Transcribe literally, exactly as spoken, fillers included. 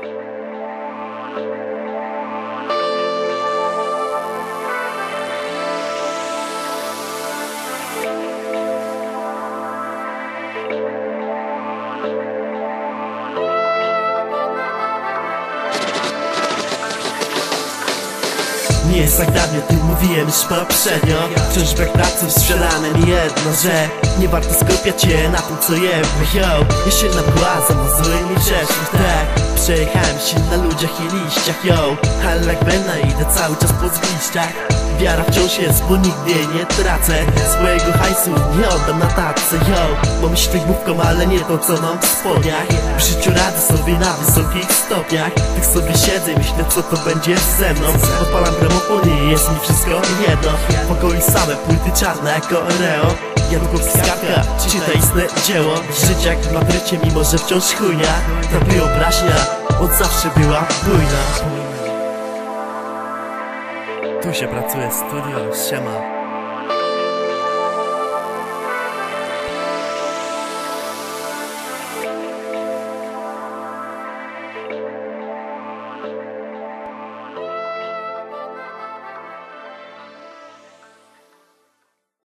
Nie jest tak dawno, tu mówiłem już poprzednio. Wciąż brak pracy strzelane mi jedno, że nie warto skupiać się na tym, co jem. Yo, ja się nabłazam na złymi przeszłość, tak. Przejechałem się na ludziach i liściach, yo. Ale jak będę idę cały czas po zgliściach. Wiara wciąż jest, bo nigdy jej nie tracę. Swojego hajsu nie oddam na tacę, yo. Mam śmigłówką, ale nie to, co mam w spodniach. W życiu radzę sobie na wysokich stopniach. Tak sobie siedzę i myślę, co to będzie ze mną. Odpalam gramofon i jest mi wszystko jedno. W pokoju same płyty czarne jako Oreo. Jankowska skarbka, czyta istne dzieło. Życie jak w Madrycie, mimo że wciąż chujnia. Ta wyobraźnia od zawsze była bujna. Tu się pracuje, studio, siema.